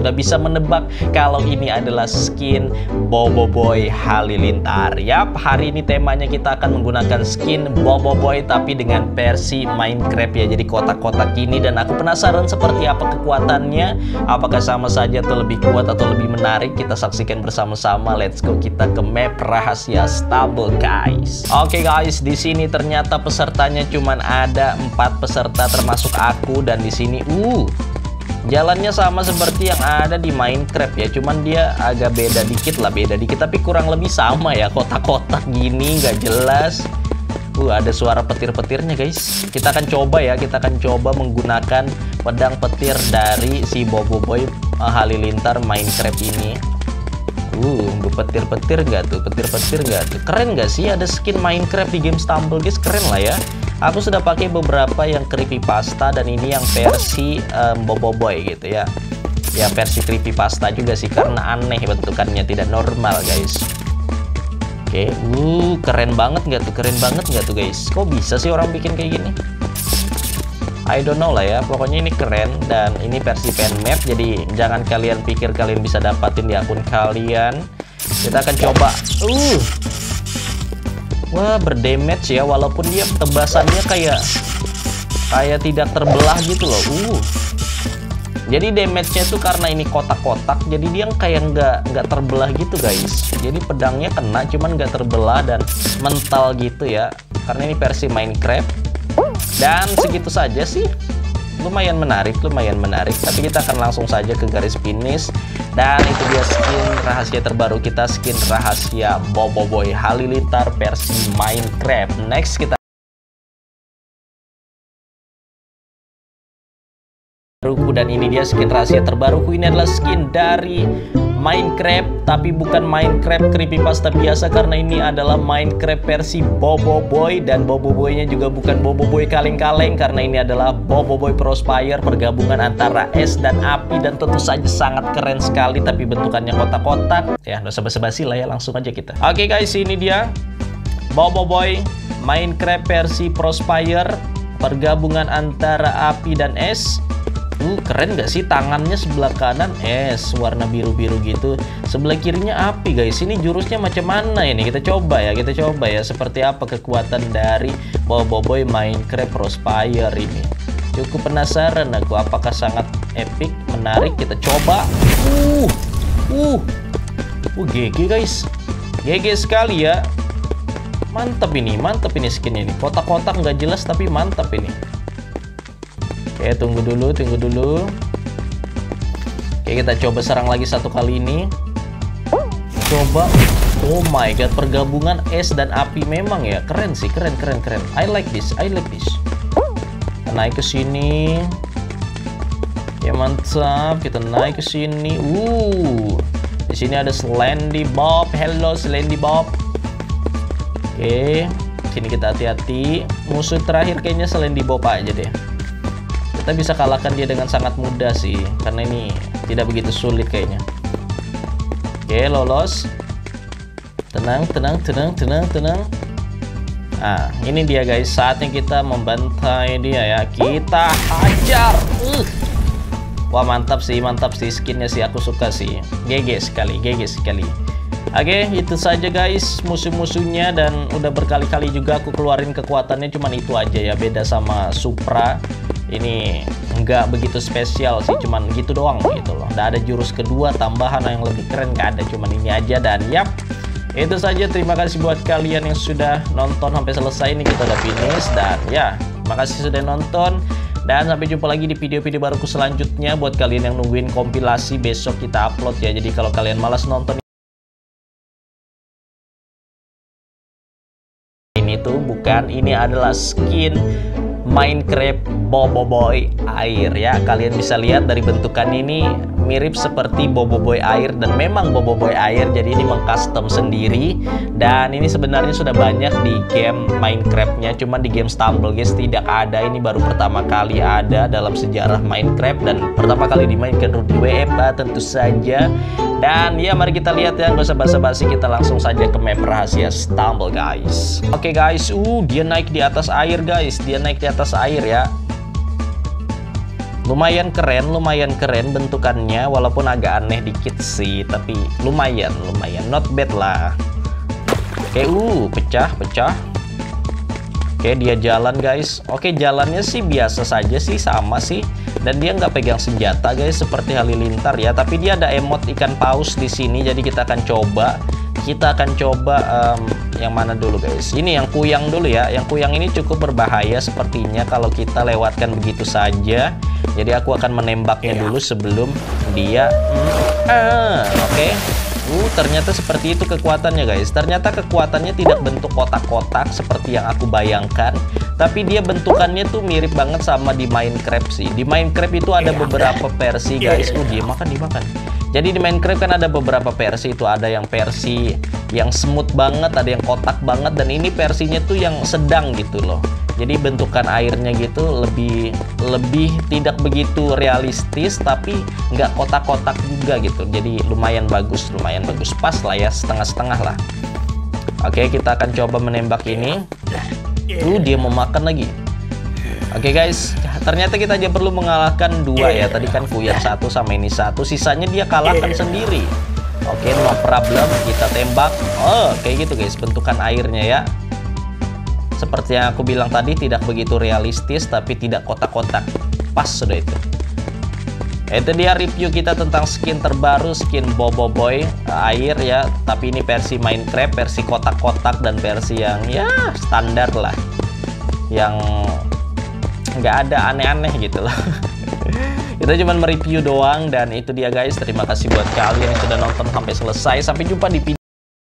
sudah bisa menebak kalau ini adalah skin Boboiboy Halilintar. Yap, hari ini temanya kita akan menggunakan skin Boboiboy tapi dengan versi Minecraft ya. Jadi kotak-kotak ini, dan aku penasaran seperti apa kekuatannya. Apakah sama saja atau lebih kuat atau lebih menarik? Kita saksikan bersama-sama. Let's go, kita ke map rahasia Stable, guys. Oke guys, di sini ternyata pesertanya cuman ada 4 peserta termasuk aku, dan di sini jalannya sama seperti yang ada di Minecraft ya, cuman dia agak beda dikit lah, tapi kurang lebih sama ya, kotak-kotak gini nggak jelas. Ada suara petir-petirnya guys. Kita akan coba ya, kita akan coba menggunakan pedang petir dari si Boboiboy Halilintar Minecraft ini. Petir-petir nggak tuh? Petir-petir nggak tuh? Keren nggak sih ada skin Minecraft di game Stumble guys? Keren lah ya. Aku sudah pakai beberapa yang creepypasta, dan ini yang versi Boboiboy gitu ya. Ya versi creepypasta juga sih, karena aneh bentukannya, tidak normal guys. Oke, keren banget nggak tuh? Keren banget nggak tuh guys? Kok bisa sih orang bikin kayak gini? I don't know lah ya, pokoknya ini keren. Dan ini versi fan map, jadi jangan kalian pikir kalian bisa dapatin di akun kalian. Kita akan coba. Wah, berdamage ya, walaupun dia tebasannya kayak tidak terbelah gitu loh. Jadi damage-nya tuh karena ini kotak-kotak, jadi dia kayak nggak terbelah gitu guys. Jadi pedangnya kena, cuman nggak terbelah dan mental gitu ya. Karena ini versi Minecraft. Dan segitu saja sih, lumayan menarik. Tapi kita akan langsung saja ke garis finish. Dan itu dia skin rahasia terbaru kita, skin rahasia Boboiboy Halilintar versi Minecraft. Next kita dan ini dia skin rahasia terbaruku. Ini adalah skin dari Minecraft, tapi bukan Minecraft creepypasta biasa, karena ini adalah Minecraft versi Boboiboy. Dan Boboiboynya juga bukan Boboiboy kaleng-kaleng, karena ini adalah Boboiboy Prospire, pergabungan antara es dan api. Dan tentu saja sangat keren sekali, tapi bentukannya kotak-kotak. Ya, nggak usah basa-basi lah ya, langsung aja kita. Oke guys, ini dia Boboiboy Minecraft versi Prospire, pergabungan antara api dan es. Keren gak sih? Tangannya sebelah kanan es warna biru-biru gitu, sebelah kirinya api guys. Ini jurusnya macam mana ini? Kita coba ya, seperti apa kekuatan dari Boboiboy Minecraft Prospire ini. Cukup penasaran aku, apakah sangat epic, menarik. Kita coba. GG guys, GG sekali ya. Mantap ini skinnya ini. Kotak-kotak nggak jelas tapi mantap ini. Oke, tunggu dulu. Oke, kita coba serang lagi satu kali ini. Coba. Oh my god, pergabungan es dan api memang ya. Keren sih, keren. I like this. Kita naik ke sini. Ya mantap, kita naik ke sini. Di sini ada Slendy Bob. Hello Slendy Bob. Oke, sini kita hati-hati. Musuh terakhir kayaknya Slendy Bob aja deh. Kita bisa kalahkan dia dengan sangat mudah sih, karena ini tidak begitu sulit kayaknya. Oke, lolos. Tenang. Ini dia guys, saatnya kita membantai dia ya. Kita hajar. Wah, mantap sih skinnya sih, aku suka sih. GG sekali. Oke, itu saja guys musuh-musuhnya, dan udah berkali-kali juga aku keluarin kekuatannya, cuman itu aja ya, beda sama Supra. Ini nggak begitu spesial sih, cuman gitu doang gitu loh. Nggak ada jurus kedua tambahan yang lebih keren, nggak ada, cuman ini aja. Dan yap, itu saja. Terima kasih buat kalian yang sudah nonton sampai selesai. Ini kita udah finish, dan ya, makasih sudah nonton. Dan sampai jumpa lagi di video-video baruku selanjutnya. Buat kalian yang nungguin kompilasi, besok kita upload ya. Jadi kalau kalian malas nonton ini tuh bukan, ini adalah skin Minecraft Boboiboy air ya. Kalian bisa lihat dari bentukan ini mirip seperti Boboiboy air, dan memang Boboiboy air, jadi ini mengcustom sendiri. Dan ini sebenarnya sudah banyak di game Minecraft-nya, cuman di game Stumble guys tidak ada. Ini baru pertama kali ada dalam sejarah Minecraft, dan pertama kali dimainkan Rudy WFA tentu saja. Dan ya, mari kita lihat ya, nggak usah basa-basi, kita langsung saja ke map rahasia Stumble guys. Oke guys, dia naik di atas air guys, dia naik di atas air ya. Lumayan keren bentukannya, walaupun agak aneh dikit sih, tapi lumayan, not bad lah. Oke, pecah. Oke, dia jalan guys. Oke, jalannya sih biasa saja sih, sama sih. Dan dia nggak pegang senjata guys, seperti halilintar ya. Tapi dia ada emot ikan paus di sini, jadi kita akan coba. Yang mana dulu guys? Ini yang kuyang dulu ya. Yang kuyang ini cukup berbahaya sepertinya kalau kita lewatkan begitu saja. Jadi aku akan menembaknya dulu sebelum dia. Oke. Ternyata seperti itu kekuatannya guys. Ternyata kekuatannya tidak bentuk kotak-kotak seperti yang aku bayangkan, tapi dia bentukannya tuh mirip banget sama di Minecraft sih. Di Minecraft itu ada beberapa versi guys. Dia dimakan. Jadi di Minecraft kan ada beberapa versi, itu ada yang versi yang smooth banget, ada yang kotak banget, dan ini versinya tuh yang sedang gitu loh. Jadi bentukan airnya gitu lebih tidak begitu realistis, tapi nggak kotak-kotak juga gitu. Jadi lumayan bagus, pas lah ya, setengah-setengah lah. Oke, kita akan coba menembak ini. Dia mau makan lagi. Oke guys, ternyata kita aja perlu mengalahkan 2 ya. Tadi kan kuyang 1 sama ini 1, sisanya dia kalahkan sendiri. Oke, no problem, kita tembak. Kayak gitu guys bentukan airnya ya. Seperti yang aku bilang tadi, tidak begitu realistis, tapi tidak kotak-kotak. Pas sudah itu. Itu dia review kita tentang skin terbaru, skin Bobo Boy air ya. Tapi ini versi Minecraft, versi kotak-kotak, dan versi yang ya standar lah, yang nggak ada aneh-aneh gitu loh. Kita cuma mereview doang, dan itu dia guys. Terima kasih buat kalian yang sudah nonton sampai selesai. Sampai jumpa di video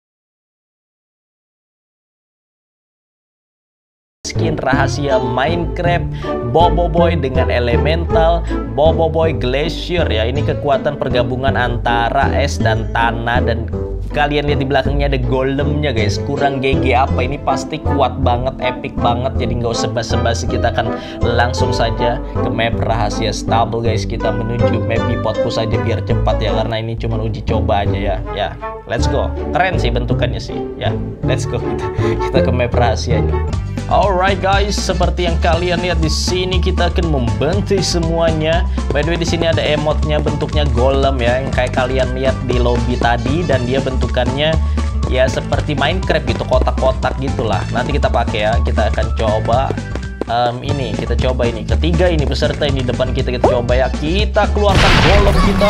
skin rahasia Minecraft Bobo Boy dengan elemental Bobo Boy Glacier ya. Ini kekuatan pergabungan antara es dan tanah, dan kalian lihat di belakangnya ada golemnya guys. Kurang GG apa, ini pasti kuat banget, epic banget. Jadi nggak usah basa-basi, kita akan langsung saja ke map rahasia stable guys. Kita menuju map Pipotpuss saja biar cepat ya, karena ini cuma uji coba aja ya. Let's go. Keren sih bentukannya sih ya. Let's go, kita ke map rahasianya. Alright guys, seperti yang kalian lihat di sini, kita akan membantai semuanya. By the way, di sini ada emotnya, bentuknya golem ya, yang kayak kalian lihat di lobby tadi, dan dia bentukannya ya seperti Minecraft gitu, kotak-kotak gitulah. Nanti kita pakai ya, kita akan coba ini, kita coba ini ketiga ini peserta ini depan kita coba ya. Kita keluarkan golem kita.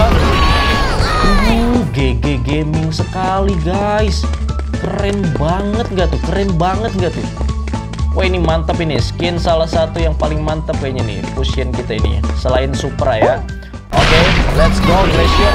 GG gaming sekali guys. Keren banget nggak tuh? Wah, ini mantap ini, skin salah satu yang paling mantap kayaknya nih, fusion kita ini, selain Supra ya. Oke, let's go Glacier.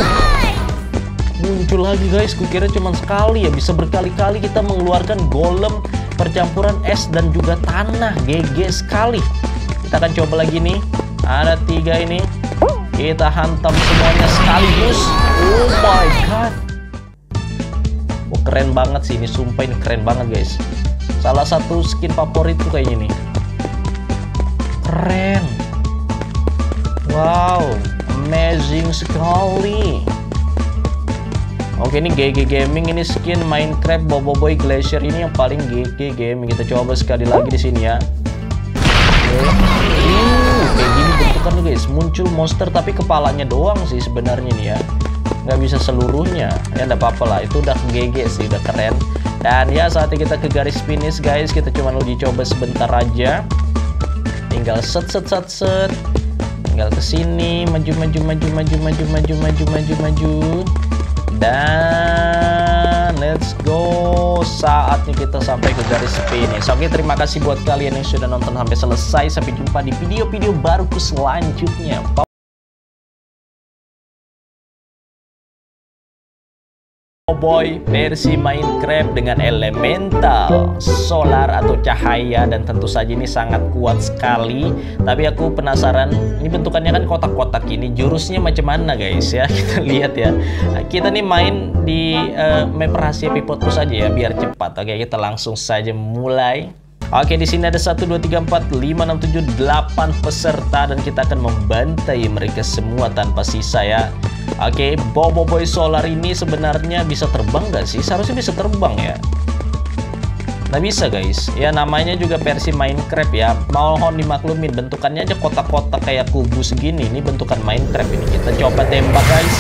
Muncul lagi guys, kukira cuma sekali ya, bisa berkali-kali kita mengeluarkan golem percampuran es dan juga tanah. GG sekali. Kita akan coba lagi nih, ada 3 ini, kita hantam semuanya sekaligus. Oh my god. Wah, keren banget sih ini, sumpah ini keren banget guys. Salah satu skin favoritku kayaknya nih. Keren. Wow, amazing sekali. Oke, ini GG Gaming, ini skin Minecraft Bobo Boy Glacier ini yang paling GG Gaming. Kita coba sekali lagi di sini ya. Kayak gini bentukan tuh guys. Muncul monster tapi kepalanya doang sih sebenarnya nih ya. Nggak bisa seluruhnya. Ya nggak apa-apa lah, itu udah GG sih, udah keren. Dan ya saatnya kita ke garis finish guys. Kita cuma uji coba sebentar aja. Tinggal set. Tinggal ke sini, maju. Dan let's go. Saatnya kita sampai ke garis finish. Oke, terima kasih buat kalian yang sudah nonton sampai selesai. Sampai jumpa di video-video baruku selanjutnya. Boy versi Minecraft dengan elemental solar atau cahaya, dan tentu saja ini sangat kuat sekali. Tapi aku penasaran, ini bentukannya kan kotak-kotak ini, jurusnya macam mana guys ya. Kita lihat ya. Kita nih main di map rahasia Pipotpuss saja ya biar cepat. Oke, kita langsung saja mulai. Oke, di sini ada 1, 2, 3, 4, 5, 6, 7, 8 peserta, dan kita akan membantai mereka semua tanpa sisa ya. Oke, Bobo Boy Solar ini sebenarnya bisa terbang nggak sih? Seharusnya bisa terbang ya. Nggak bisa guys, ya namanya juga versi Minecraft ya. Mohon dimaklumin, bentukannya aja kotak-kotak kayak kubu segini. Ini bentukan Minecraft ini. Kita coba tembak guys.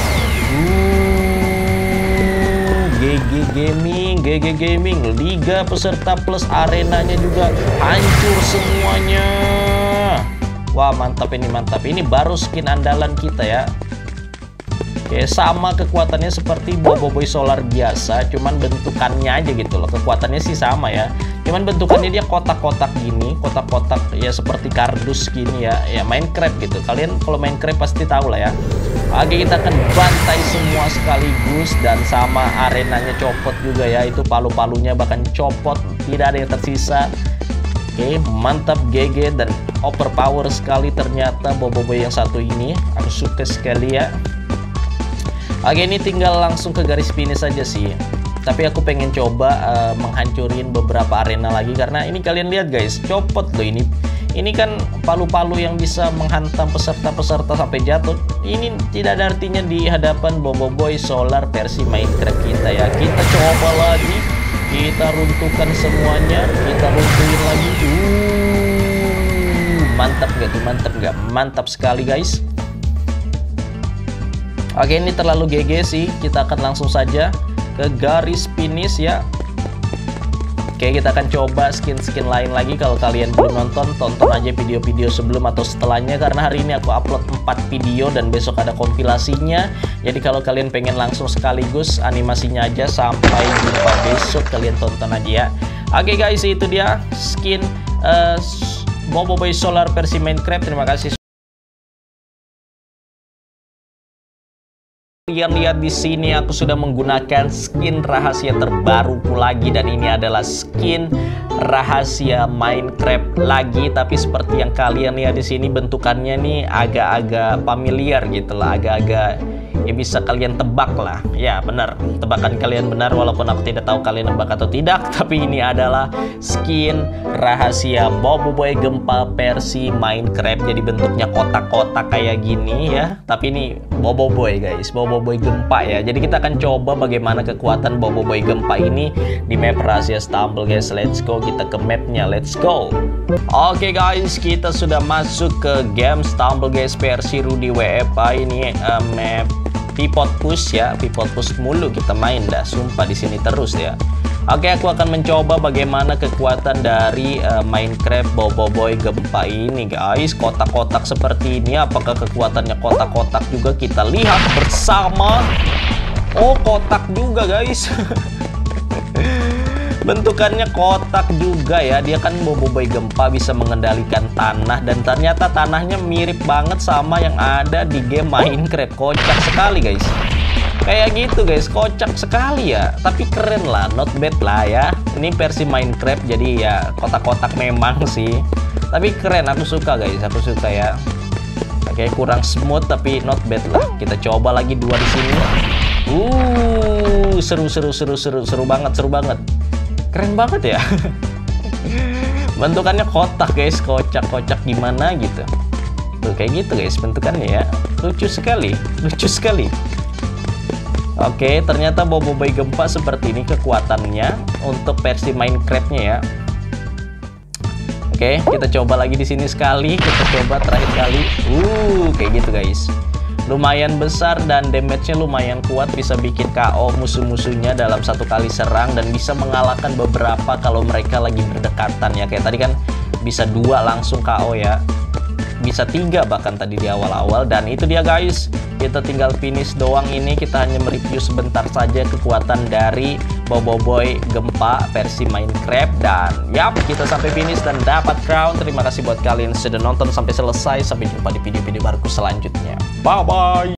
GG Gaming, Liga Peserta Plus arenanya juga hancur semuanya. Wah mantap ini, mantap. Ini baru skin andalan kita ya. Oke, sama kekuatannya seperti Boboiboy Solar biasa, cuman bentukannya aja gitu loh. Kekuatannya sih sama ya, cuman bentukannya dia kotak-kotak gini, kotak-kotak ya seperti kardus gini ya. Ya Minecraft gitu. Kalian kalau Minecraft pasti tahu lah ya. Oke, kita akan bantai semua sekaligus dan sama arenanya copot juga ya. Itu palu-palunya bahkan copot, tidak ada yang tersisa. Oke, mantap GG dan overpower sekali ternyata Boboiboy yang satu ini. Aku suka sekali ya. Oke, ini tinggal langsung ke garis finish saja sih. Tapi aku pengen coba menghancurin beberapa arena lagi karena ini kalian lihat guys, copot loh ini. Ini kan palu-palu yang bisa menghantam peserta-peserta sampai jatuh. Ini tidak ada artinya di hadapan Boboiboy Solar versi Minecraft kita ya. Kita coba lagi, kita runtuhkan semuanya, kita runtuhin lagi. Mantap gak tuh? Mantap gak? Mantap sekali guys. Oke, ini terlalu GG sih. Kita akan langsung saja ke garis finish ya. Oke, kita akan coba skin-skin lain lagi. Kalau kalian belum nonton, tonton aja video-video sebelum atau setelahnya, karena hari ini aku upload 4 video dan besok ada kompilasinya. Jadi kalau kalian pengen langsung sekaligus animasinya aja, sampai jumpa besok, kalian tonton aja ya. Oke guys, itu dia skin Boboiboy Solar versi Minecraft. Terima kasih. Kalian lihat di sini aku sudah menggunakan skin rahasia terbaruku lagi, dan ini adalah skin rahasia Minecraft lagi. Tapi seperti yang kalian lihat di sini, bentukannya nih agak-agak familiar gitu lah, agak-agak ya bisa kalian tebak lah. Ya benar, tebakan kalian benar walaupun aku tidak tahu kalian nebak atau tidak. Tapi ini adalah skin rahasia Boboiboy Gempa versi Minecraft. Jadi bentuknya kotak-kotak kayak gini ya. Tapi ini Boboiboy guys, Boboiboy Gempa ya. Jadi kita akan coba bagaimana kekuatan Boboiboy Gempa ini di map rahasia Stumble guys. Let's go, kita ke mapnya, let's go. Oke guys, kita sudah masuk ke game Stumble guys versi Rudy WFA. Ini map pivot push ya, pivot push mulu kita main dah, sumpah di sini terus ya. Oke, aku akan mencoba bagaimana kekuatan dari Minecraft Boboiboy Gempa ini guys. Kotak-kotak seperti ini, apakah kekuatannya kotak-kotak juga, kita lihat bersama. Oh, kotak juga guys. Bentukannya kotak juga ya. Dia kan Boboiboy Gempa bisa mengendalikan tanah, dan ternyata tanahnya mirip banget sama yang ada di game Minecraft. Kocak sekali guys. Kayak gitu guys, kocak sekali ya. Tapi keren lah, not bad lah ya. Ini versi Minecraft, jadi ya kotak-kotak memang sih. Tapi keren, aku suka guys, aku suka ya. Oke, kurang smooth tapi not bad lah. Kita coba lagi dua di sini. Seru banget. Keren banget ya. Bentukannya kotak guys, kocak-kocak gimana gitu. Tuh kayak gitu guys bentukannya ya. Lucu sekali. Oke, ternyata Boboiboy Gempa seperti ini kekuatannya untuk versi Minecraft-nya ya. Oke, kita coba lagi di sini sekali. Kita coba terakhir kali. Kayak gitu guys. Lumayan besar dan damage-nya lumayan kuat, bisa bikin KO musuh-musuhnya dalam satu kali serang, dan bisa mengalahkan beberapa kalau mereka lagi berdekatan ya. Kayak tadi kan bisa 2 langsung KO ya, bisa 3 bahkan tadi di awal-awal. Dan itu dia guys, kita tinggal finish doang ini. Kita hanya mereview sebentar saja kekuatan dari Boboiboy Gempa versi Minecraft, dan yap, kita sampai finish dan dapat crown. Terima kasih buat kalian yang sudah nonton sampai selesai. Sampai jumpa di video-video baruku selanjutnya. Bye bye.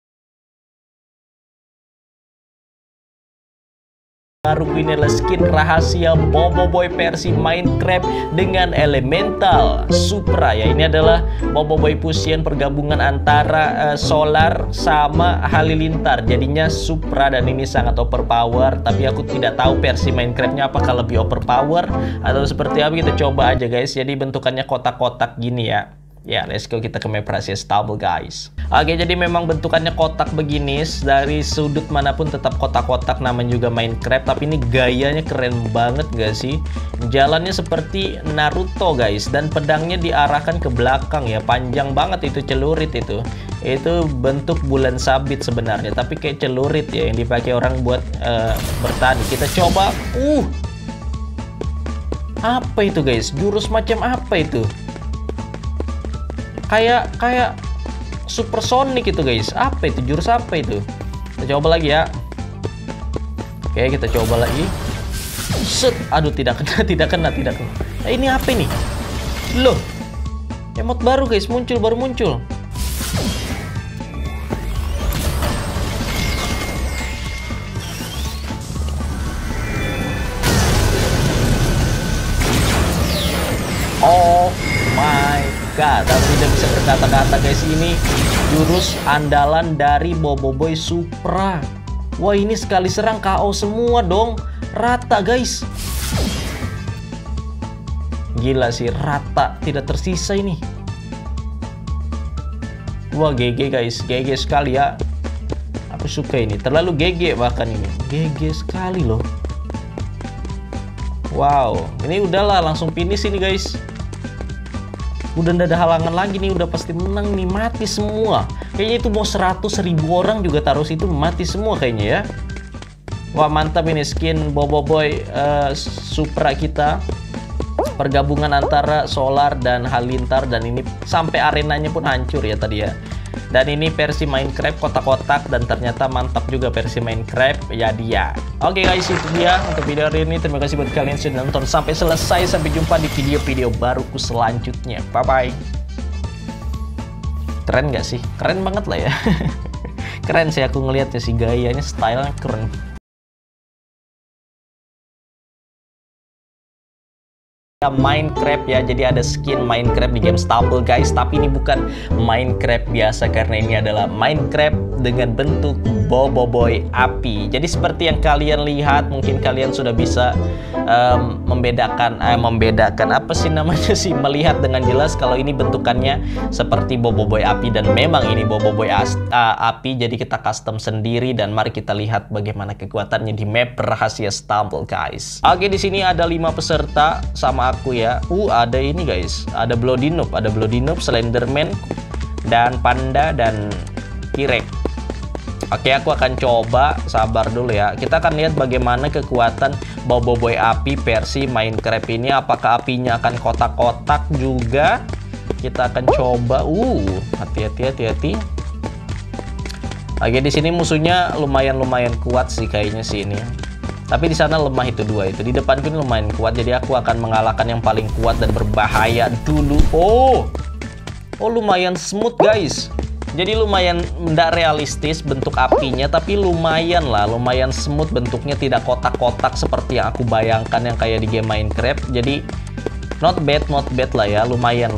Baru ini adalah skin rahasia Boboiboy versi Minecraft dengan elemental Supra ya. Ini adalah Boboiboy fusion pergabungan antara Solar sama Halilintar, jadinya Supra, dan ini sangat overpower. Tapi aku tidak tahu versi Minecraftnya apakah lebih overpower atau seperti apa. Kita coba aja guys. Jadi bentukannya kotak-kotak gini ya. Ya, let's go, kita ke map rahasia Stumble guys. Oke, jadi memang bentukannya kotak begini, dari sudut manapun tetap kotak-kotak, namanya juga Minecraft. Tapi ini gayanya keren banget gak sih? Jalannya seperti Naruto guys, dan pedangnya diarahkan ke belakang ya, panjang banget itu celurit itu. Itu bentuk bulan sabit sebenarnya, tapi kayak celurit ya yang dipakai orang buat bertani. Kita coba. Apa itu guys? Jurus macam apa itu? Kayak supersonic itu guys. Apa itu? Jurus apa itu? Kita coba lagi ya. Oke, kita coba lagi. Set. Aduh, tidak kena, tidak kena. Nah, ini apa ini? Loh. Emot baru guys, baru muncul. Oh my god, aku tidak bisa berkata-kata guys. Ini jurus andalan dari Boboiboy Supra. Wah, ini sekali serang KO semua dong. Rata guys. Gila sih, rata, tidak tersisa ini. Wah, GG guys, GG sekali ya. Aku suka ini, terlalu GG bahkan ini. GG sekali loh. Wow, ini udahlah langsung finish ini guys. Udah nggak ada halangan lagi nih, udah pasti menang nih, mati semua. Kayaknya itu mau 100.000 orang juga taruh situ mati semua kayaknya ya. Wah, mantap ini skin Boboiboy Supra kita. Pergabungan antara Solar dan Halilintar, dan ini sampai arenanya pun hancur ya tadi ya. Dan ini versi Minecraft kotak-kotak, dan ternyata mantap juga versi Minecraft ya dia. Oke guys, itu dia untuk video hari ini. Terima kasih buat kalian yang sudah nonton sampai selesai. Sampai jumpa di video-video baruku selanjutnya. Bye-bye. Keren gak sih? Keren banget lah ya. Keren sih aku ngeliatnya sih, gayanya, stylenya keren. Minecraft ya, jadi ada skin Minecraft di game Stumble guys, tapi ini bukan Minecraft biasa karena ini adalah Minecraft dengan bentuk Boboiboy api. Jadi seperti yang kalian lihat, mungkin kalian sudah bisa membedakan apa sih namanya sih, melihat dengan jelas kalau ini bentukannya seperti Boboiboy api, dan memang ini Boboiboy api. Jadi kita custom sendiri, dan mari kita lihat bagaimana kekuatannya di map rahasia Stumble guys. Oke, di sini ada 5 peserta sama aku ya. Ada ini guys, ada Bloody Noob, Slenderman, dan Panda, dan Kirek. Oke, aku akan coba, sabar dulu ya. Kita akan lihat bagaimana kekuatan Boboiboy api versi Minecraft ini. Apakah apinya akan kotak-kotak juga? Kita akan coba. Hati-hati. Oke, di sini musuhnya lumayan kuat sih kayaknya sih ini. Tapi di sana lemah itu 2 itu. Di depan pun lumayan kuat, jadi aku akan mengalahkan yang paling kuat dan berbahaya dulu. Oh, lumayan smooth guys. Jadi lumayan tidak realistis bentuk apinya, tapi lumayan smooth bentuknya, tidak kotak-kotak seperti yang aku bayangkan yang kayak di game Minecraft. Jadi not bad lah ya, lumayan.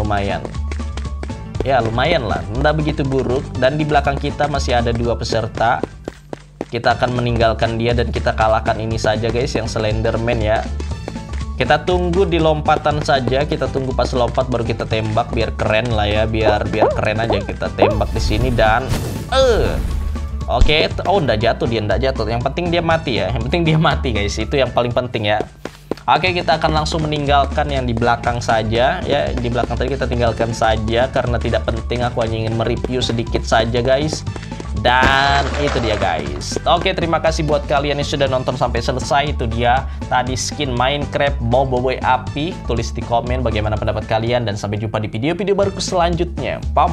Ya lumayan lah, tidak begitu buruk. Dan di belakang kita masih ada 2 peserta. Kita akan meninggalkan dia dan kita kalahkan ini saja guys, yang Slenderman ya. Kita tunggu di lompatan saja, kita tunggu pas lompat baru kita tembak, biar keren lah ya, biar keren aja. Kita tembak di sini dan oke, nggak jatuh dia, Yang penting dia mati ya, guys, itu yang paling penting ya. Oke, kita akan langsung meninggalkan yang di belakang saja ya. Di belakang tadi kita tinggalkan saja karena tidak penting, aku hanya ingin mereview sedikit saja guys. Dan itu dia guys. Oke, terima kasih buat kalian yang sudah nonton sampai selesai. Itu dia tadi skin Minecraft Boboiboy api. Tulis di komen bagaimana pendapat kalian, dan sampai jumpa di video-video baruku selanjutnya. Bye.